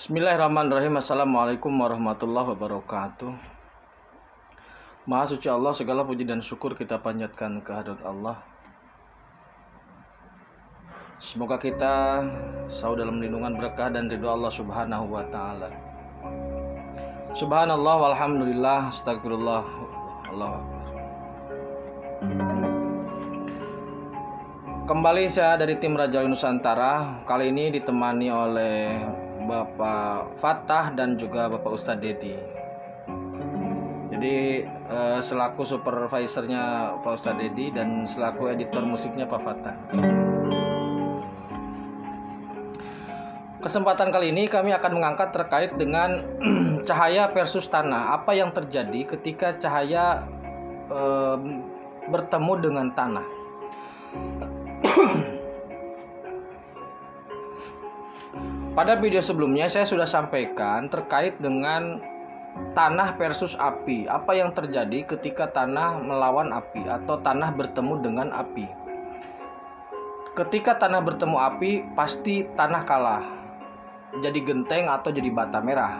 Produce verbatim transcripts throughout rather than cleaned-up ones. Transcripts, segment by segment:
Bismillahirrahmanirrahim. Assalamualaikum warahmatullahi wabarakatuh. Maha suci Allah, segala puji dan syukur kita panjatkan kehadirat Allah. Semoga kita selalu dalam lindungan berkah dan ridho Allah subhanahu wa ta'ala. Subhanallah walhamdulillah, astagfirullah, Allahu akbar. Kembali saya dari tim Raja Nusantara. Kali ini ditemani oleh Bapak Fatah dan juga Bapak Ustadz Dedi. Jadi eh, selaku supervisornya Pak Ustadz Dedi dan selaku editor musiknya Pak Fatah. Kesempatan kali ini kami akan mengangkat terkait dengan cahaya versus tanah. Apa yang terjadi ketika cahaya eh, bertemu dengan tanah? Pada video sebelumnya saya sudah sampaikan terkait dengan tanah versus api. Apa yang terjadi ketika tanah melawan api atau tanah bertemu dengan api? Ketika tanah bertemu api, pasti tanah kalah. Jadi genteng atau jadi bata merah.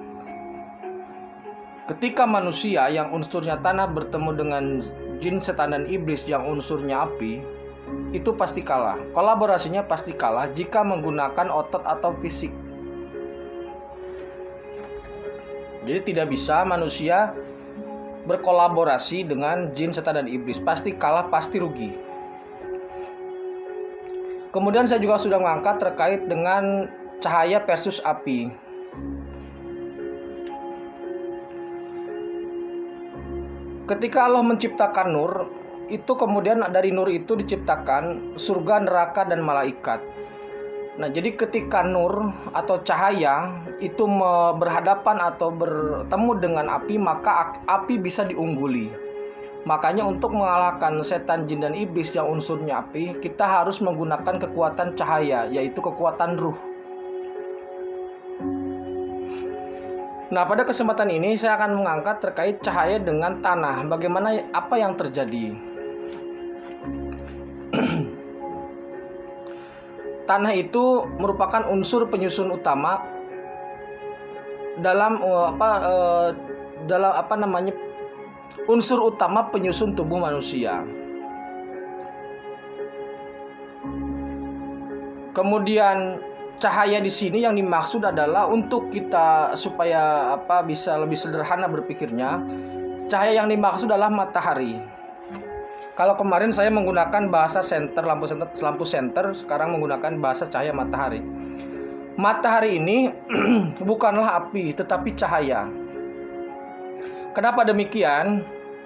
Ketika manusia yang unsurnya tanah bertemu dengan jin, setan, dan iblis yang unsurnya api, itu pasti kalah. Kolaborasinya pasti kalah jika menggunakan otot atau fisik. Jadi tidak bisa manusia berkolaborasi dengan jin, setan, dan iblis. Pasti kalah, pasti rugi. Kemudian saya juga sudah mengangkat terkait dengan cahaya versus api. Ketika Allah menciptakan nur, itu kemudian dari nur itu diciptakan surga, neraka, dan malaikat. Nah, jadi ketika nur atau cahaya itu berhadapan atau bertemu dengan api, maka api bisa diungguli. Makanya untuk mengalahkan setan, jin, dan iblis yang unsurnya api, kita harus menggunakan kekuatan cahaya, yaitu kekuatan ruh. Nah, pada kesempatan ini saya akan mengangkat terkait cahaya dengan tanah. Bagaimana, apa yang terjadi? Tanah itu merupakan unsur penyusun utama dalam uh, apa uh, dalam apa namanya unsur utama penyusun tubuh manusia. Kemudian cahaya di sini yang dimaksud adalah untuk kita supaya apa bisa lebih sederhana berpikirnya. Cahaya yang dimaksud adalah matahari. Kalau kemarin saya menggunakan bahasa senter, lampu senter, lampu senter, sekarang menggunakan bahasa cahaya matahari. Matahari ini bukanlah api, tetapi cahaya. Kenapa demikian?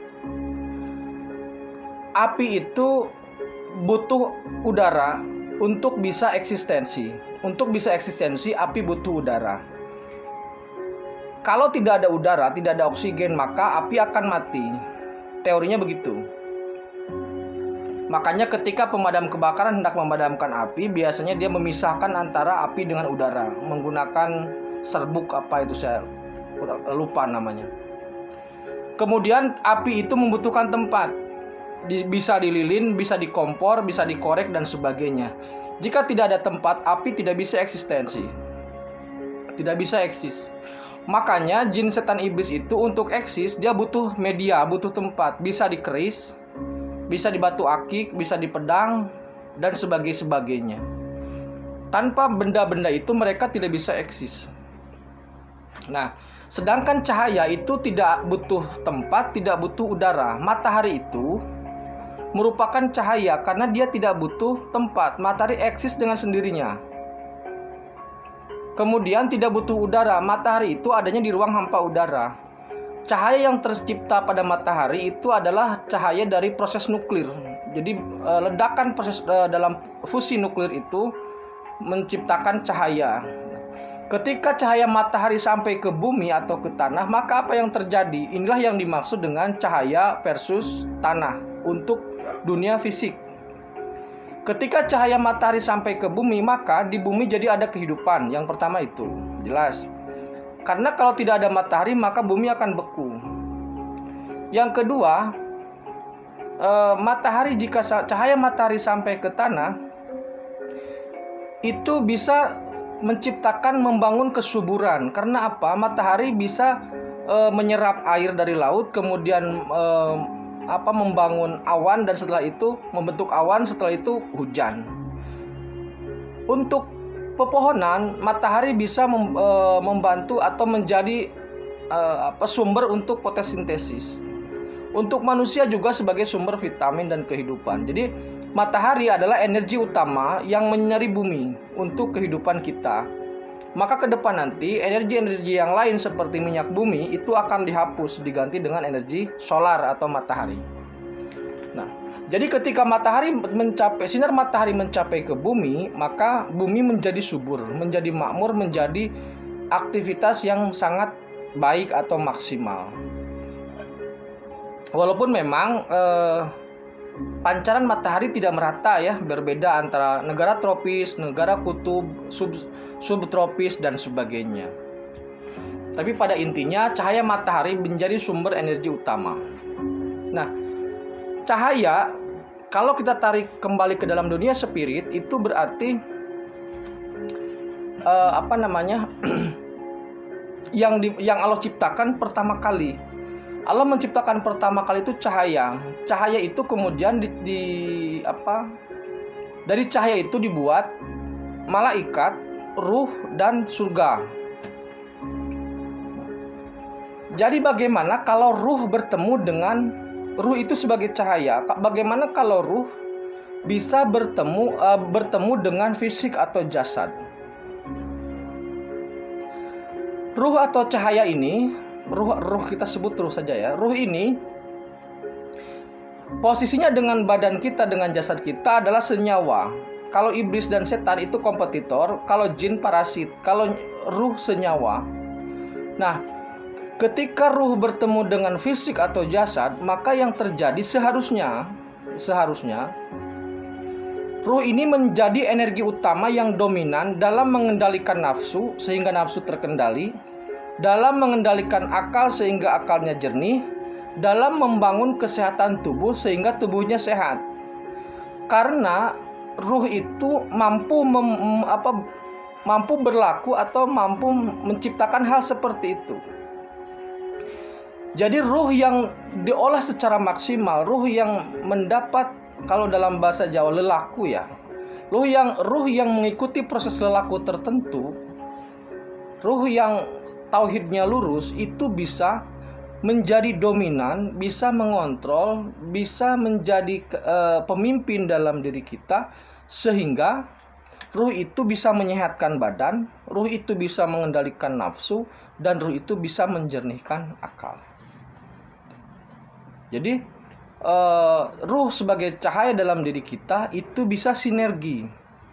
Api itu butuh udara untuk bisa eksistensi. Untuk bisa eksistensi, api butuh udara. Kalau tidak ada udara, tidak ada oksigen, maka api akan mati. Teorinya begitu. Makanya ketika pemadam kebakaran hendak memadamkan api, biasanya dia memisahkan antara api dengan udara menggunakan serbuk, apa itu saya lupa namanya. Kemudian api itu membutuhkan tempat, bisa di lilin, bisa di kompor, bisa dikorek, dan sebagainya. Jika tidak ada tempat, api tidak bisa eksistensi, tidak bisa eksis. Makanya jin, setan, iblis itu untuk eksis dia butuh media, butuh tempat, bisa dikeris, bisa di batu akik, bisa di pedang, dan sebagainya. Tanpa benda-benda itu mereka tidak bisa eksis. Nah, sedangkan cahaya itu tidak butuh tempat, tidak butuh udara. Matahari itu merupakan cahaya karena dia tidak butuh tempat. Matahari eksis dengan sendirinya. Kemudian tidak butuh udara. Matahari itu adanya di ruang hampa udara. Cahaya yang tercipta pada matahari itu adalah cahaya dari proses nuklir. Jadi ledakan proses dalam fusi nuklir itu menciptakan cahaya. Ketika cahaya matahari sampai ke bumi atau ke tanah, maka apa yang terjadi? Inilah yang dimaksud dengan cahaya versus tanah untuk dunia fisik. Ketika cahaya matahari sampai ke bumi, maka di bumi jadi ada kehidupan. Yang pertama itu jelas. Karena kalau tidak ada matahari, maka bumi akan beku. Yang kedua, eh, matahari jika cahaya matahari sampai ke tanah, itu bisa menciptakan, membangun kesuburan. Karena apa? Matahari bisa e, menyerap air dari laut, kemudian e, apa membangun awan, dan setelah itu membentuk awan, setelah itu hujan. Untuk pepohonan, matahari bisa mem, e, membantu atau menjadi e, apa sumber untuk fotosintesis. Untuk manusia juga sebagai sumber vitamin dan kehidupan. Jadi matahari adalah energi utama yang menyinari bumi untuk kehidupan kita. Maka ke depan nanti energi-energi yang lain seperti minyak bumi itu akan dihapus, diganti dengan energi solar atau matahari. Nah, jadi ketika matahari mencapai, sinar matahari mencapai ke bumi, maka bumi menjadi subur, menjadi makmur, menjadi aktivitas yang sangat baik atau maksimal. Walaupun memang eh, pancaran matahari tidak merata ya, berbeda antara negara tropis, negara kutub, sub, subtropis dan sebagainya. Tapi pada intinya cahaya matahari menjadi sumber energi utama. Nah, cahaya kalau kita tarik kembali ke dalam dunia spirit itu berarti uh, apa namanya? yang di, yang Allah ciptakan pertama kali. Allah menciptakan pertama kali itu cahaya. Cahaya itu kemudian di, di apa? Dari cahaya itu dibuat malaikat, ruh dan surga. Jadi bagaimana kalau ruh bertemu dengan ruh itu sebagai cahaya? Bagaimana kalau ruh bisa bertemu uh, bertemu dengan fisik atau jasad? Ruh atau cahaya ini, ruh ruh kita sebut ruh saja ya. Ruh ini posisinya dengan badan kita, dengan jasad kita adalah senyawa. Kalau iblis dan setan itu kompetitor, kalau jin parasit, kalau ruh senyawa. Nah, ketika ruh bertemu dengan fisik atau jasad, maka yang terjadi seharusnya seharusnya ruh ini menjadi energi utama yang dominan dalam mengendalikan nafsu sehingga nafsu terkendali, dalam mengendalikan akal sehingga akalnya jernih, dalam membangun kesehatan tubuh sehingga tubuhnya sehat. Karena ruh itu mampu mem, apa, mampu berlaku atau mampu menciptakan hal seperti itu. Jadi ruh yang diolah secara maksimal, ruh yang mendapat, kalau dalam bahasa Jawa lelaku ya, ruh yang ruh yang mengikuti proses lelaku tertentu, ruh yang tauhidnya lurus itu bisa menjadi dominan, bisa mengontrol, bisa menjadi uh, pemimpin dalam diri kita, sehingga ruh itu bisa menyehatkan badan, ruh itu bisa mengendalikan nafsu, dan ruh itu bisa menjernihkan akal. Jadi uh, ruh sebagai cahaya dalam diri kita itu bisa sinergi.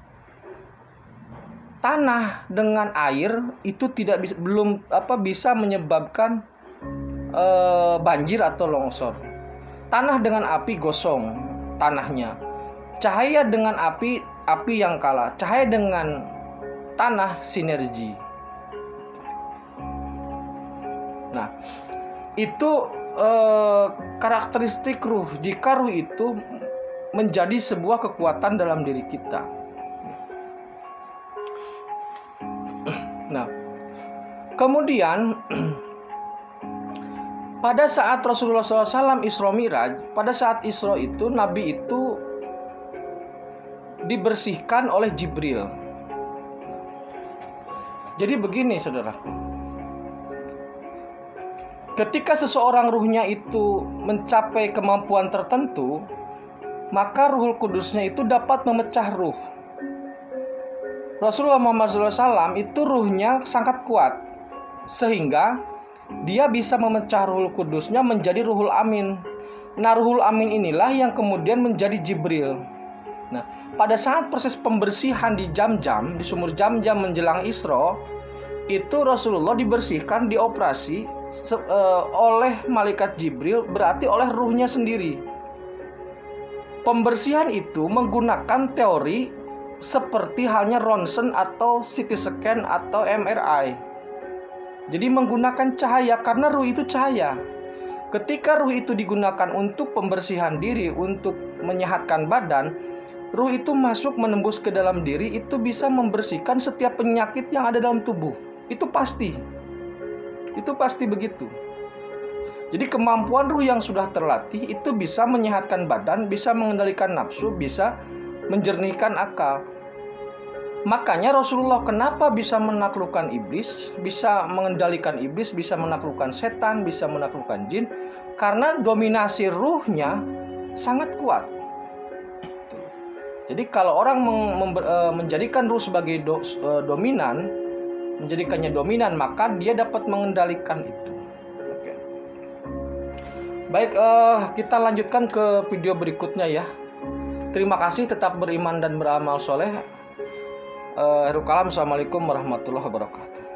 Tanah dengan air itu tidak bisa, belum apa bisa menyebabkan uh, banjir atau longsor. Tanah dengan api gosong tanahnya. Cahaya dengan api, api yang kalah. Cahaya dengan tanah sinergi. Nah, itu eh, karakteristik ruh. Jika ruh itu menjadi sebuah kekuatan dalam diri kita. Nah, kemudian pada saat Rasulullah shallallahu alaihi wasallam Isra Miraj, pada saat Isra itu Nabi itu dibersihkan oleh Jibril. Jadi begini saudaraku, ketika seseorang ruhnya itu mencapai kemampuan tertentu, maka Ruhul Kudusnya itu dapat memecah ruh. Rasulullah Muhammad shallallahu alaihi wasallam itu ruhnya sangat kuat, sehingga dia bisa memecah Ruhul Kudusnya menjadi Ruhul Amin. Nah, Ruhul Amin inilah yang kemudian menjadi Jibril. Nah, pada saat proses pembersihan di jam-jam, di sumur jam-jam menjelang Isra, itu Rasulullah dibersihkan, dioperasi uh, oleh malaikat Jibril, berarti oleh ruhnya sendiri. Pembersihan itu menggunakan teori seperti halnya ronsen atau C T scan atau M R I. Jadi menggunakan cahaya, karena ruh itu cahaya. Ketika ruh itu digunakan untuk pembersihan diri, untuk menyehatkan badan, ruh itu masuk menembus ke dalam diri, itu bisa membersihkan setiap penyakit yang ada dalam tubuh. Itu pasti. Itu pasti begitu. Jadi kemampuan ruh yang sudah terlatih itu bisa menyehatkan badan, bisa mengendalikan nafsu, bisa menjernihkan akal. Makanya Rasulullah kenapa bisa menaklukkan iblis, bisa mengendalikan iblis, bisa menaklukkan setan, bisa menaklukkan jin? Karena dominasi ruhnya sangat kuat. Jadi kalau orang menjadikan ruh sebagai do, dominan, menjadikannya dominan, maka dia dapat mengendalikan itu. Oke. Baik, uh, kita lanjutkan ke video berikutnya ya. Terima kasih, tetap beriman dan beramal soleh. Uh, Assalamualaikum warahmatullahi wabarakatuh.